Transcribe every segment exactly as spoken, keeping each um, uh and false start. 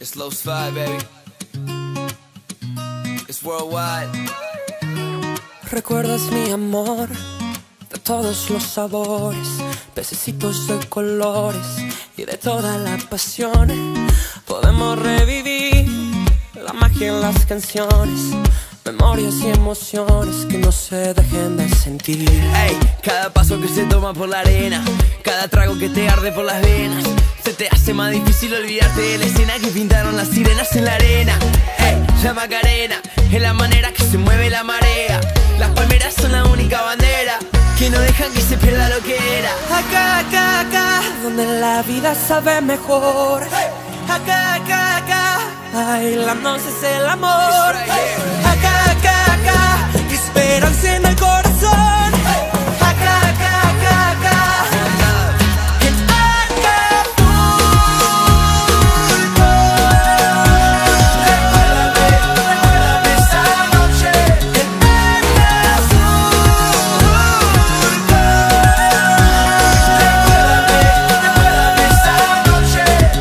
It's Los Five, baby. It's worldwide. Recuerdas mi amor de todos los sabores, pececitos de colores y de toda la pasión. Podemos revivir la magia en las canciones, memorias y emociones que no se dejen de sentir. Ey, cada paso que se toma por la arena, cada trago que te arde por las venas, se te hace más difícil olvidarte de la escena que pintaron las sirenas en la arena. Ey, la Macarena es la manera que se mueve la marea. Las palmeras son la única bandera que no dejan que se pierda lo que era. Acá, acá, acá, donde la vida sabe mejor. Acá, acá, acá, bailándose es el amor. Acá, acá, acá, esperanza en el corazón. Acá, acá, acá, acá, en Acapulco. Recuérdame, recuérdame esa noche en Acapulco. Recuérdame, recuérdame esa noche.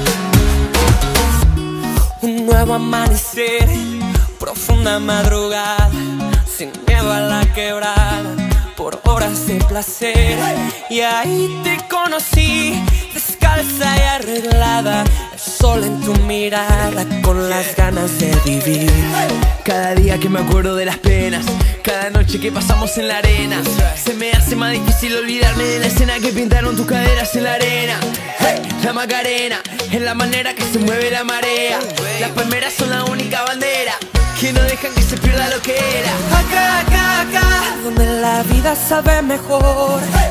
Un nuevo amanecer, profunda madrugada, sin miedo a la quebrada, por horas de placer. Y ahí te conocí, descalza y arreglada, el sol en tu mirada, con las ganas de vivir. Cada día que me acuerdo de las penas, cada noche que pasamos en la arena, se me hace más difícil olvidarme de la escena que pintaron tus caderas en la arena. Hey, la Macarena es la manera que se mueve la marea. Las palmeras son la única bandera que no dejan que se pierda lo que era. Acá, acá, acá, donde la vida sabe mejor.